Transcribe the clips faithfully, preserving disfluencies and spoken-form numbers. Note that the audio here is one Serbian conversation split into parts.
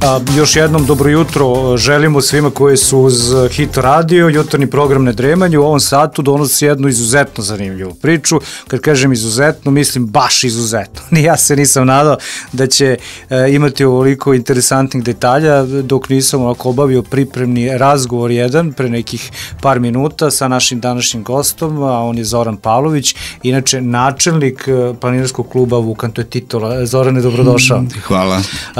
Još jednom dobro jutro želimo svima koji su uz Hit radio, jutarnji program Ne dremanje. U ovom satu donosi jednu izuzetno zanimljivu priču. Kad kažem izuzetno, mislim baš izuzetno. Ni ja se nisam nadao da će imati ovoliko interesantnih detalja dok nisam ovako obavio pripremni razgovor jedan pre nekih par minuta sa našim današnjim gostom, a on je Zoran Pavlović, inače načelnik planinarskog kluba Vukan, to je titula. Zorane, dobrodošao. Hvala.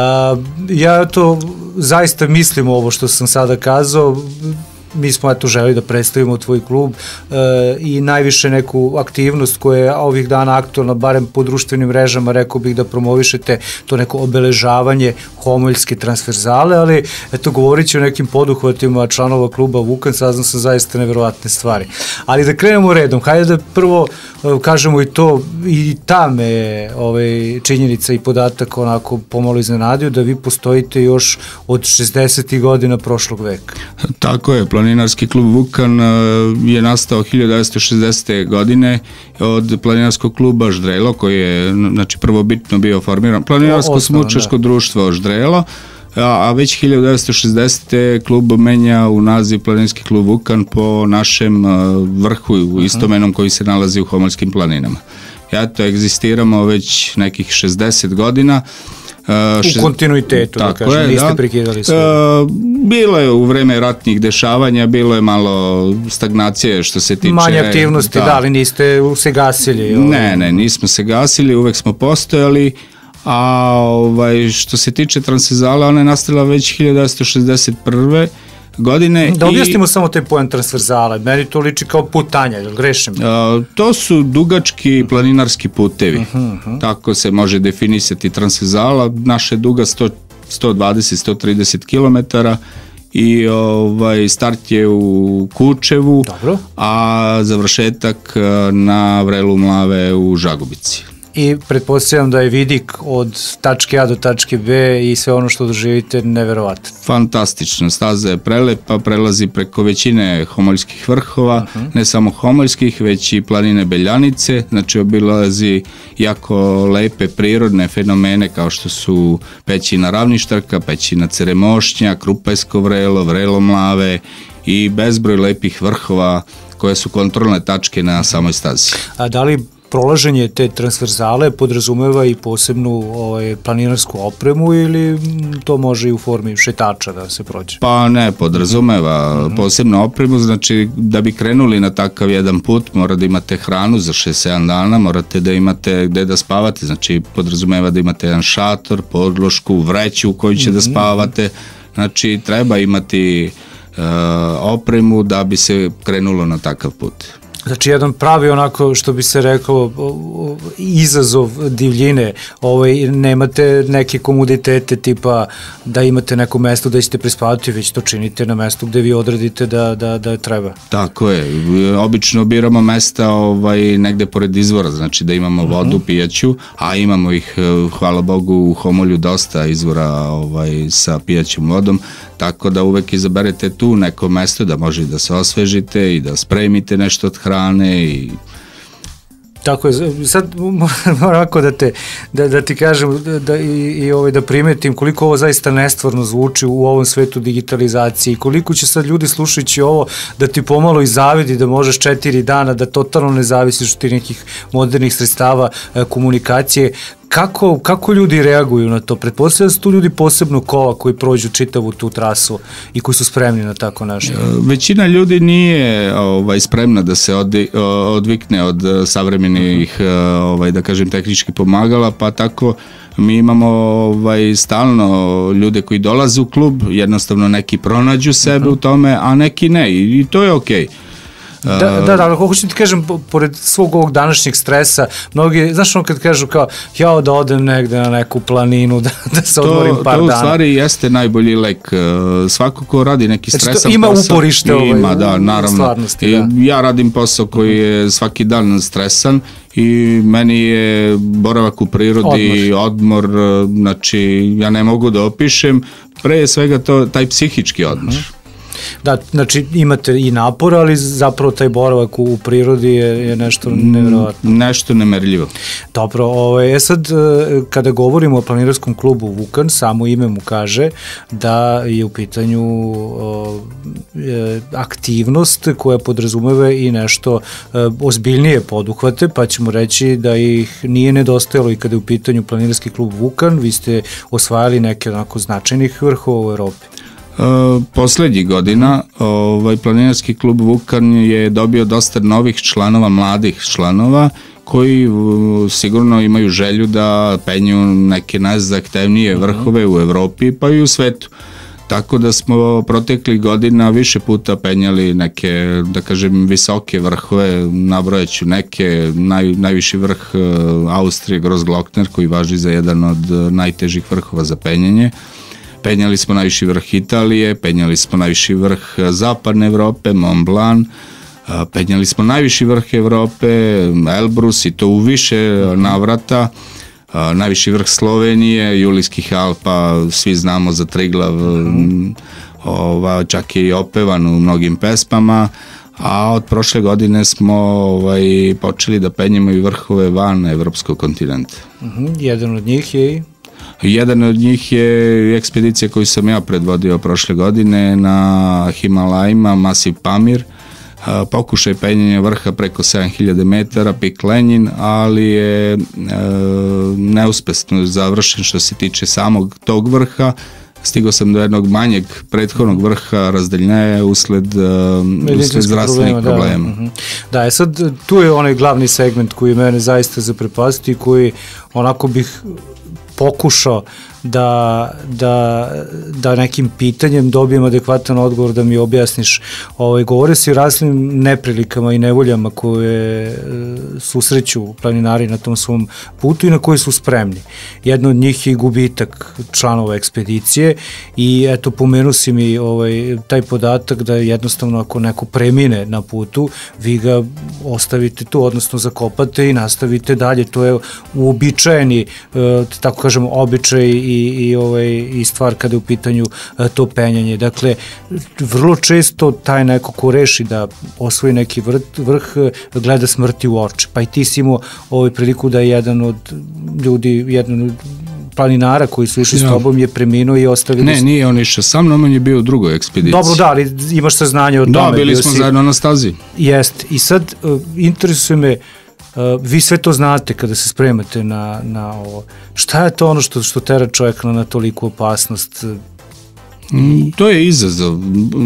Ja to zaista mislim ovo što sam sada kazao. Mi smo eto želi da predstavimo tvoj klub e, i najviše neku aktivnost koja je ovih dana aktualna, barem po društvenim mrežama, rekao bih da promovišete to neko obeležavanje homoljske transverzale, ali eto govorit ću o nekim poduhvatima članova kluba Vukan, saznam sam zaista neverovatne stvari. Ali da krenemo redom, hajde da prvo kažemo i to, i ta me ovaj, činjenica i podatak onako pomalo iznenadio, da vi postojite još od šezdesetih godina prošlog veka. Tako je, Planinarski klub Vukan je nastao hiljadu devetsto šezdesete. godine od Planinarskog kluba Ždrelo, koji je znači, prvobitno bio formiran. Planinarsko-smučarsko društvo Ždrelo, a već hiljadu devetsto šezdesete. klub menja u naziv Planinarski klub Vukan po našem vrhu istomenom koji se nalazi u Homoljskim planinama. Eto, egzistiramo već nekih šezdeset godina. U kontinuitetu, da kažem, niste prekidali sve. Bilo je u vreme ratnih dešavanja, bilo je malo stagnacije što se tiče... Manje aktivnosti, da, ali niste se gasili? Ne, ne, nismo se gasili, uvek smo postojali, a što se tiče transverzale, ona je nastala već hiljadu devetsto šezdeset prve. godine. Da objasnimo samo taj pojam transverzala, meni to liči kao putanja, jel grešim? To su dugački planinarski putevi, tako se može definisati transverzala, naša je duga sto dvadeset do sto trideset kilometara i start je u Kučevu, a završetak na vrelu Mlave u Žagubici. I pretpostavljam da je vidik od tačke A do tačke B i sve ono što doživite neverovatno. Fantastično, staza je prelepa, prelazi preko većine homoljskih vrhova, ne samo homoljskih, već i planine Beljanice, znači obilazi jako lepe prirodne fenomene kao što su Pećina Ravništarka, Pećina Ceremošnja, Krupajsko vrelo, vrelo Mlave i bezbroj lepih vrhova koje su kontrolne tačke na samoj stazi. A da li prolaženje te transverzale podrazumeva i posebnu planinarsku opremu ili to može i u formi šetača da se prođe? Pa ne, podrazumeva posebnu opremu, znači da bi krenuli na takav jedan put mora da imate hranu za šest sedam dana, morate da imate gde da spavate, znači podrazumeva da imate jedan šator, podlošku, vreću u kojoj će da spavate, znači treba imati opremu da bi se krenulo na takav put. Znači, jedan pravi onako, što bi se rekao, izazov divljine, nemate neke komoditete tipa da imate neko mesto da ćete prespavati, već to činite na mestu gde vi odradite da treba. Tako je, obično biramo mesta negde pored izvora, znači da imamo vodu pijaću, a imamo ih, hvala Bogu, u Homolju dosta izvora sa pijaćom vodom, tako da uvek izaberete tu neko mesto da može da se osvežite i da spremite nešto od hrane i... Tako je, sad moram da ti kažem i da primetim koliko ovo zaista nestvarno zvuči u ovom svetu digitalizacije i koliko će sad ljudi slušajući ovo da ti pomalo i zavidi da možeš četiri dana, da totalno ne zavisiš od tih nekih modernih sredstava komunikacije. Kako ljudi reaguju na to? Pretpostavljam da su tu ljudi posebno kova koji prođu čitavu tu trasu i koji su spremni na tako nešto. Većina ljudi nije spremna da se odvikne od savremenih, da kažem, tehničkih pomagala, pa tako mi imamo stalno ljude koji dolaze u klub, jednostavno neki pronađu sebe u tome, a neki ne i to je okej. Da, da, ali kako ću ti kažem, pored svog ovog današnjeg stresa, mnogi, znaš ono kad kažu kao, jao da odem negde na neku planinu, da se odmorim par dana. To u stvari jeste najbolji lek. Svako ko radi neki stresan posao. Ima uporište Ima, da, naravno. Ja radim posao koji je svaki dan stresan i meni je boravak u prirodi, odmor, znači ja ne mogu da opišem, pre je svega to taj psihički odmor. Da, znači imate i napor, ali zapravo taj boravak u prirodi je, je nešto nevjerovatno. Nešto nemerljivo. Dobro, ovaj, e sad kada govorimo o planinarskom klubu Vukan, samo ime mu kaže da je u pitanju o, e, aktivnost koja podrazumeva i nešto e, ozbiljnije poduhvate, pa ćemo reći da ih nije nedostajalo i kada je u pitanju planinarski klub Vukan. Vi ste osvajali neke onako značajnih vrhova u Evropi. Uh, poslednjih godina ovaj planinarski klub Vukan je dobio dosta novih članova, mladih članova koji uh, sigurno imaju želju da penju neke najzahtevnije vrhove u Evropi pa i u svetu. Tako da smo proteklih godina više puta penjali neke, da kažem, visoke vrhove, nabrojaću neke, naj, najviši vrh uh, Austrije, Grossglockner, koji važi za jedan od uh, najtežih vrhova za penjanje. Penjali smo najviši vrh Italije, penjali smo najviši vrh Zapadne Evrope, Mont Blanc, penjali smo najviši vrh Evrope, Elbrus, i to u više navrata, najviši vrh Slovenije, Julijskih Alpa, svi znamo za Triglav, ova, čak je i opevan u mnogim pesmama, a od prošle godine smo ovaj, počeli da penjemo i vrhove van evropskog kontinenta. Uh-huh. Jedan od njih je i... Jedan od njih je ekspedicija koju sam ja predvodio prošle godine na Himalajima, Masiv Pamir, pokušaj penjenja vrha preko sedam hiljada metara, Pik Lenjin, ali je e, neuspešno završen što se tiče samog tog vrha. Stigao sam do jednog manjeg prethodnog vrha razdaljnjaja usled, usled zdravstvenih problema. problema. Da, uh-huh. da, je sad tu je onaj glavni segment koji mene zaista zaprepasti i koji onako bih pokušao da, da, da nekim pitanjem dobijem adekvatan odgovor, da mi objasniš. Ovaj, govore se o raznim neprilikama i nevoljama koje e, susreću planinari na tom svom putu i na koje su spremni. Jedno od njih je i gubitak članova ekspedicije i eto, pomenu si mi ovaj, taj podatak da jednostavno ako neko premine na putu, vi ga ostavite tu, odnosno zakopate i nastavite dalje. To je uobičajeni, e, tako kažemo, običaj i i, i, ovaj, i stvar kada je u pitanju a, to penjanje. Dakle, vrlo često taj neko ko reši da osvoji neki vrh, vrh gleda smrti u oči. Pa i ti si imao ovaj priliku da je jedan od ljudi, jedan od planinara koji su išli ja. s tobom je preminuo i ostavili... Ne, nije on išao sa mnom, on je bio u drugoj ekspediciji. Dobro, da, ali imaš saznanje o da, tome. Da, bili smo si... zajedno na stazi. Jest. I sad, uh, interesuje me, Uh, vi sve to znate kada se spremate na, na ovo. Šta je to ono što, što tera čovjeka na toliku opasnost? Mm, to je izazov.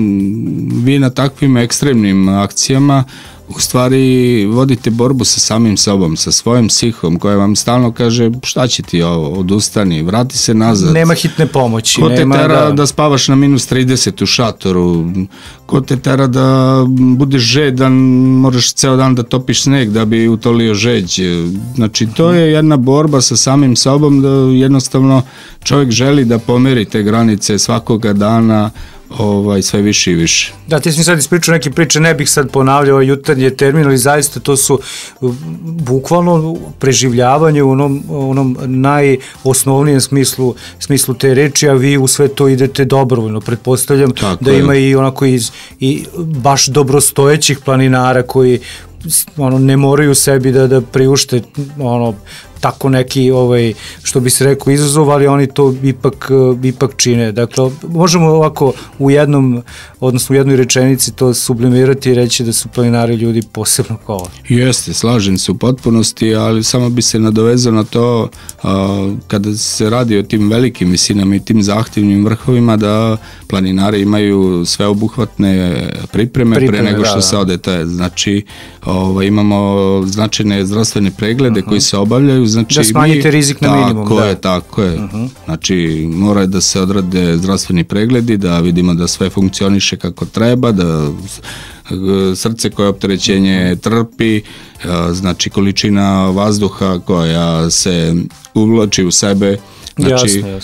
Vi na takvim ekstremnim akcijama u stvari vodite borbu sa samim sobom, sa svojom psihom koja vam stalno kaže šta će ti ovo, odustani, vrati se nazad. Nema hitne pomoći. Ko te nema tera da... da spavaš na minus trideset u šatoru, ko te tera da budeš žedan, moraš ceo dan da topiš sneg da bi utolio žeđ. Znači to je jedna borba sa samim sobom da jednostavno čovjek želi da pomeri te granice svakoga dana, ovaj, sve više i više. Da, ti si mi sad ispričao neke priče, ne bih sad ponavljao ovaj jutarnji termin, ali zaista to su bukvalno preživljavanje u onom, onom najosnovnijem smislu, smislu te reči, a vi u sve to idete dobrovoljno. Pretpostavljam tako da je. Ima i onako iz, i baš dobrostojećih planinara koji ono, ne moraju sebi da, da priušte ono, tako neki, ovaj, što bi se rekao, izazov, ali oni to ipak, ipak čine. Dakle, možemo ovako u jednom, odnosno u jednoj rečenici to sublimirati i reći da su planinari ljudi posebno kao. Jeste, slažem se u potpunosti, ali samo bi se nadovezao na to a, kada se radi o tim velikim visinama i tim zahtevnim vrhovima, da planinari imaju sveobuhvatne pripreme, pripreme pre nego što da, se odete. Znači, ovaj, imamo značajne zdravstvene preglede uh-huh. koji se obavljaju. Znači, da smanjite rizik na minimum. Tako da. je, tako je. Uh-huh. Znači, mora da se odrade zdravstveni pregledi, da vidimo da sve funkcioniše kako treba, da srce koje opterećenje trpi, znači količina vazduha koja se uvlači u sebe. Znači, jasno, jasno.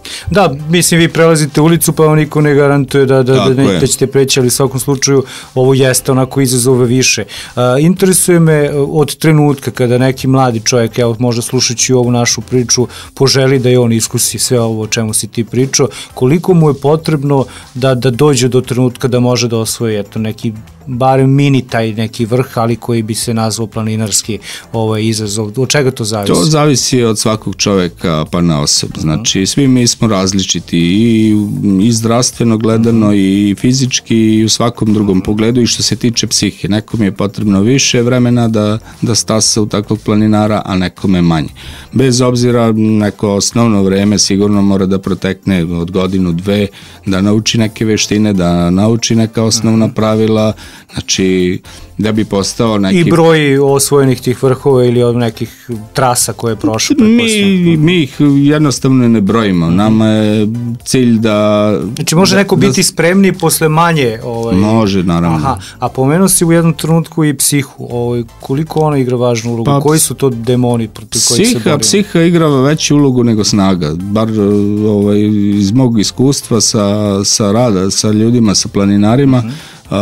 Da, mislim, vi prelazite ulicu, pa vam niko ne garantuje da, da, da, ne, da ćete preći, ali u svakom slučaju ovo jeste onako izazove više. Uh, interesuje me od trenutka kada neki mladi čovjek, evo možda slušajući ovu našu priču, poželi da je on iskusi sve ovo o čemu si ti pričao, koliko mu je potrebno da, da dođe do trenutka da može da osvoji eto, neki barem mini taj neki vrh, ali koji bi se nazvao planinarski ovaj izazov. Od čega to zavisi? To zavisi od svakog čoveka pa na osob. Znači, svi mi smo različiti i, i zdravstveno gledano i fizički i u svakom drugom pogledu i što se tiče psihe. Nekom je potrebno više vremena da, da stasa u takvog planinara, a nekome manje. Bez obzira, neko osnovno vreme sigurno mora da protekne od godinu, dve, da nauči neke veštine, da nauči neka osnovna pravila, znači da bi postao neki... I broj osvojenih tih vrhova ili od nekih trasa koje je prošlo? Mi, mi ih jednostavno ne brojimo. Nama je cilj da... Znači može da, neko biti da, spremniji posle manje? Ovaj... Može, naravno. Aha, a pomenuo si u jednom trenutku i psihu. Ovaj, koliko ona igra važnu ulogu? Pa, koji su to demoni protiv kojih se borimo? Psiha igra veću ulogu nego snaga. Bar ovaj, iz mog iskustva sa, sa rada, sa ljudima, sa planinarima, uh-huh.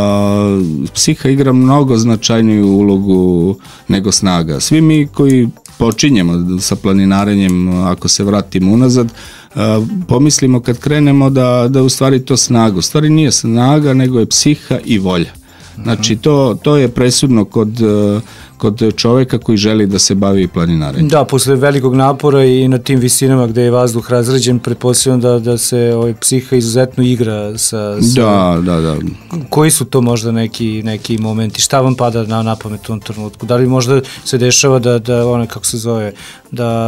Uh, psiha igra mnogo značajniju ulogu nego snaga. Svi mi koji počinjemo sa planinarenjem, ako se vratimo unazad, uh, pomislimo kad krenemo da, da u stvari to snaga. U stvari nije snaga, nego je psiha i volja. Znači to, to je presudno kod, kod čoveka koji želi da se bavi planinarenjem. Da, posle velikog napora i na tim visinama gde je vazduh razređen, pretpostavljam da, da se ovaj, psiha izuzetno igra sa, sa... Da, da, da. Koji su to možda neki, neki momenti? Šta vam pada na, na pamet u tom trenutku? Da li možda se dešava da, da one, kako se zove, da...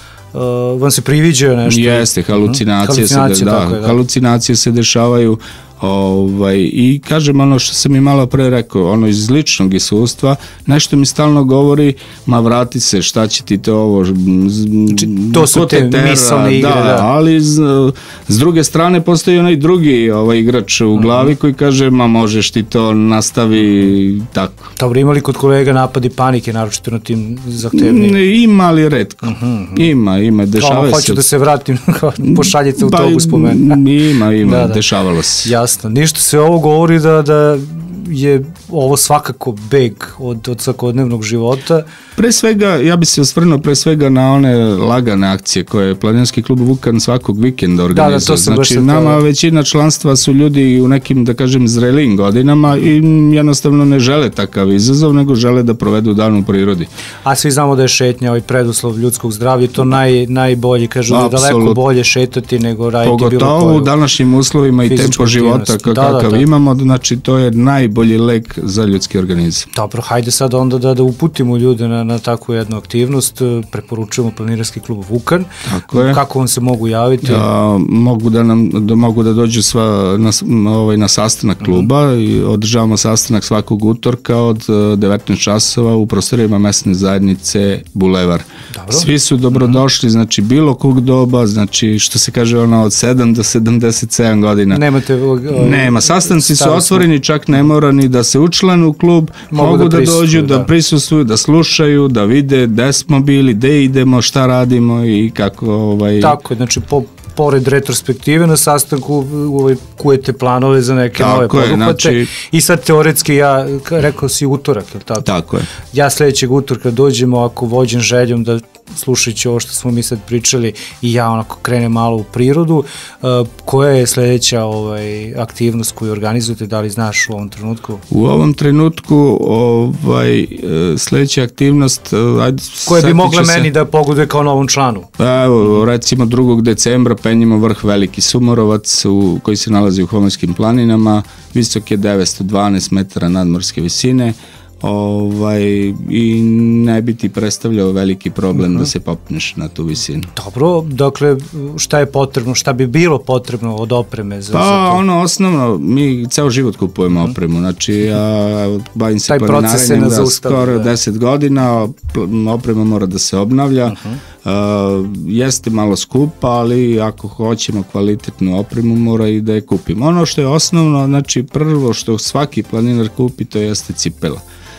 Uh, vam se priviđaju nešto? Jeste, halucinacije, uh-huh. halucinacije, se, de, da, je, da. halucinacije se dešavaju ovaj, i kažem ono što sam i malo pre rekao, ono iz ličnog iskustva, nešto mi stalno govori, ma vrati se, šta će ti to ovo, znači, to su te tera, misalne igre, da, da. ali s, s druge strane postoji onaj drugi ovaj, igrač u glavi uh-huh. koji kaže, ma možeš ti to nastavi tako. Dobro, imali kod kolega napadi panike, naročito na tim zahtevnim? Ima, ali retko. Uh-huh. Ima, ima, dešava se. Hoću da se vratim, pošaljite autobus po mene. Ima, ima, da, da. Dešavalo se. Jasno, ništa se ovo govori da, da je ovo svakako beg od, od svakodnevnog života. Pre svega, ja bi se osvrnuo pre svega na one lagane akcije koje Planinarski klub Vukan svakog vikenda organizuje. Da, da, znači, nama to... većina članstva su ljudi u nekim, da kažem, zrelim godinama i jednostavno ne žele takav izazov, nego žele da provedu dan u prirodi. A svi znamo da je šetnja ovaj preduslov ljudskog zdravlja i to naj, najbolje, kažu da je daleko bolje šetati nego raditi bilo koju. Pogotovo u današnjim uslovima i tempo života kakav da, da, da. imamo, znači to je najbolji lek za ljudski organizam. Dobro, hajde sad onda da, da uputimo ljude na, na takvu jednu aktivnost, preporučujemo Planinarski klub Vukan. Tako je. Kako vam se mogu javiti? Da, mogu da nam da mogu da dođu sva na, ovaj, na sastanak kluba mm. i održavamo sastanak svakog utorka od devetnaest časova u prostorijama mesne zajednice Bulevar. Dobro. Svi su dobrodošli, znači bilo kog doba, znači što se kaže ono od sedam do sedamdeset sedam godina. Nemate ovaj, Nema, sastanci su otvoreni, čak ne mora ni da se učlanu u klub, mogu, mogu da, da dođu, da, da prisustvuju, da slušaju, da vide gde smo bili, gde idemo, šta radimo i kako... Ovaj... Tako je, znači po, pored retrospektive na sastanku ovaj, kujete planove za neke tako nove poduhvate znači... i sad teoretski ja, rekao si utorak, je li tako? Tako je. Ja sledećeg utorka dođemo ako vođen željom da slušajući ovo što smo mi sad pričali i ja onako krenem malo u prirodu, uh, koja je sledeća ovaj, aktivnost koju organizujete, da li znaš u ovom trenutku? U ovom trenutku ovaj, sledeća aktivnost ajde, koja bi mogla se... meni da pogoduje kao novom članu? Evo, recimo drugog decembra penjemo vrh Veliki Sumorovac u, koji se nalazi u Homoljskim planinama, visok je devetsto dvanaest metara nadmorske visine, ovaj, i ne bi ti predstavljao veliki problem uh-huh. da se popneš na tu visinu. Dobro, dakle, šta je potrebno, šta bi bilo potrebno od opreme? Za, pa, za to? ono, osnovno, mi ceo život kupujemo uh-huh. opremu, znači, ja bavim se planinarenjem da skoro deset godina, oprema mora da se obnavlja, uh-huh. uh, jeste malo skupa, ali ako hoćemo kvalitetnu opremu, mora i da je kupimo. Ono što je osnovno, znači, prvo što svaki planinar kupi, to jeste cipela.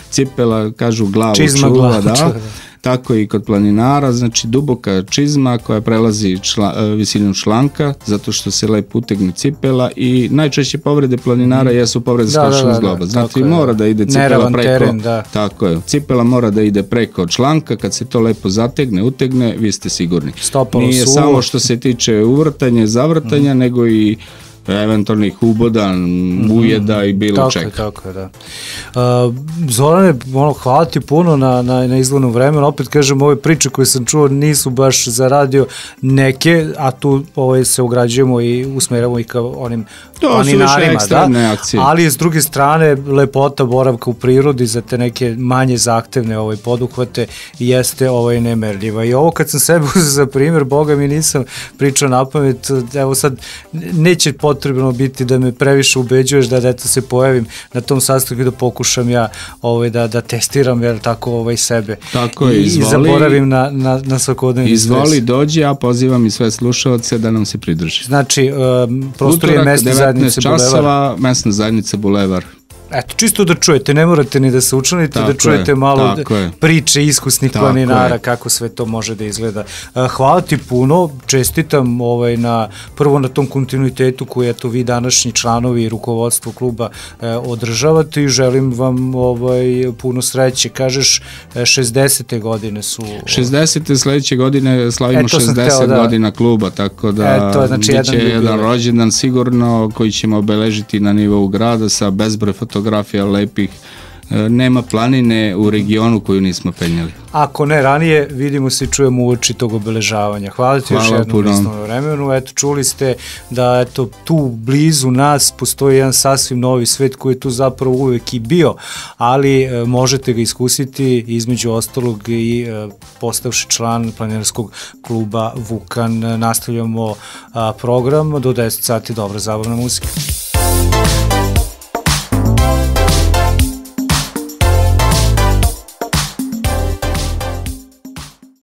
cipela, kažu glavu čizma, čuva, glavu, da. čuva. Tako i kod planinara, znači duboka čizma koja prelazi čla, visinu članka, zato što se lepo utegne cipela i najčešće povrede planinara jesu povrede skočnog zgloba. Znači mora da ide cipela preko, teren, da. Tako je, cipela mora da ide preko članka, kad se to lepo zategne, utegne, vi ste sigurni. Stopalo Nije suvo. samo što se tiče uvrtanja, zavrtanja, mm. nego i eventualnih uboda, ujeda i bilo tako čega. Je, tako je, da. Uh, Zorane, ono, hvala ti puno na, na, na izglednom vremenu. Opet kažem, ove priče koje sam čuo nisu baš za radio neke, a tu ovaj, se ugrađujemo i usmeramo ih ka onim to planinarima, da? Akcije. Ali s druge strane, lepota boravka u prirodi za te neke manje zahtevne ovaj, poduhvate jeste ovaj, nemerljiva. I ovo kad sam sebe uzeo za primjer, boga mi nisam pričao na pamet, evo sad neće potrebno biti da me previše ubeđuješ da da eto se pojavim na tom sastanku i da pokušam ja ovaj, da, da testiram jel, tako ovaj, sebe. Tako je, I, izvoli. I zaboravim na, na, na svakodnevni stres. Izvoli, dođi, ja pozivam i sve slušalce da nam se pridrži. Znači, um, prostor je mesne zajednice Bulevar. časova, mesna zajednica Bulevar. Eto, čisto da čujete, ne morate ni da se učlanite, tako da čujete je, malo priče iskusnih tako planinara, je. Kako sve to može da izgleda. Hvala ti puno, čestitam ovaj, na, prvo na tom kontinuitetu koji eto vi današnji članovi i rukovodstvo kluba eh, održavate i želim vam ovaj, puno sreće. Kažeš, šezdesete godine su... šezdesete sledeće godine slavimo e, šezdeset hteo, da. godina kluba, tako da e, to je, znači, biće jedan, jedan rođendan sigurno koji ćemo obeležiti na nivou grada sa bezbroj fotografija fotografija lepih, nema planine u regionu koju nismo penjali. Ako ne ranije, vidimo se i čujemo uoči tog obeležavanja. Hvala ti Hvala još jednom listom vremenu. Eto, čuli ste da eto, tu blizu nas postoji jedan sasvim novi svet koji je tu zapravo uvek i bio, ali e, možete ga iskusiti između ostalog i e, postavši član planinarskog kluba Vukan. Nastavljamo a, program do deset sati, dobra zabavna muzika.